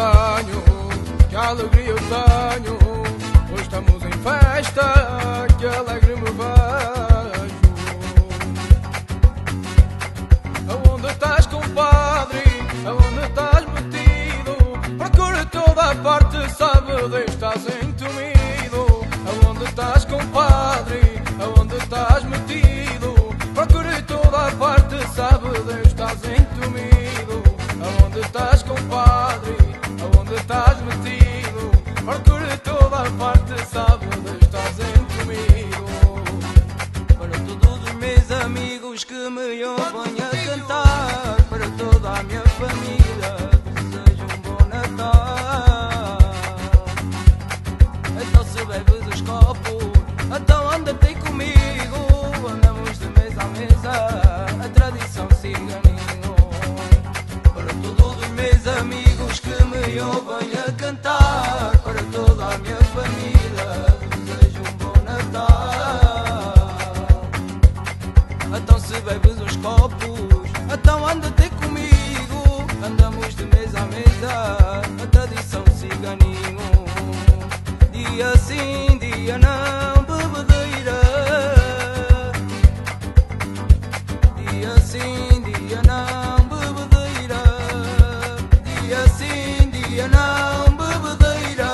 tenho, que alegria eu tenho. Hoje estamos em festa, que alegre me vejo. Aonde estás, compadre? Aonde estás metido? Procura toda a parte, sabe Deus, estás entumido. Aonde estás, compadre? Aonde estás metido? Procura toda a parte, sabe Deus, estás entumido. Aonde estás, compadre? Aonde estás metido? Procura toda a parte, sabe Deus, estás entumido. Para todos os meus amigos que me ouvem a cantar, para toda a minha família, desejo um bom Natal. Então se bebes os copos, então anda-te comigo. Andamos de mesa a mesa, a tradição ciganinho. Para todos os meus amigos que me ouvem a cantar, para toda a minha família, desejo um bom Natal. Então se bebes uns copos, então anda-te comigo. Andamos de mesa a mesa, a tradição ciganinho. Dia sim, dia não, bebedeira. Dia sim, dia não, bebedeira. Dia sim, dia não, bebedeira.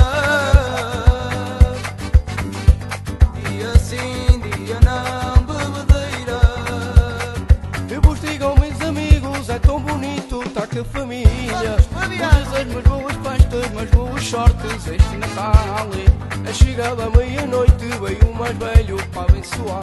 Dia sim, dia não, bebedeira. Eu vos digo, meus amigos, é tão bonito estar com a família. Vos desejo umas boas festas, umas boas sortes este Natal. É chegada a meia-noite, veio o mais velho para abençoar.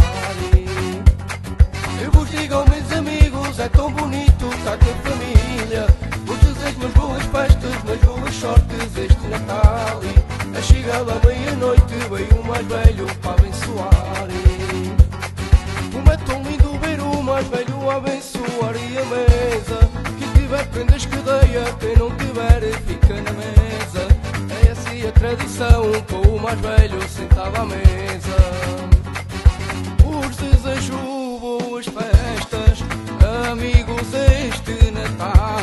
Eu vos digo, meus amigos, é tão bonito estar com a família. Vos desejo umas boas festas, umas boas sortes este Natal. É chegada a meia-noite, veio o mais velho para abençoar. Como é tão lindo ver o mais velho a abençoar e a mesa. Quem tiver prendas que deia, quem não tiver fica na mesa. É assim a tradição, com o mais velho sentado à mesa. Vos desejo boas festas, amigos, este Natal.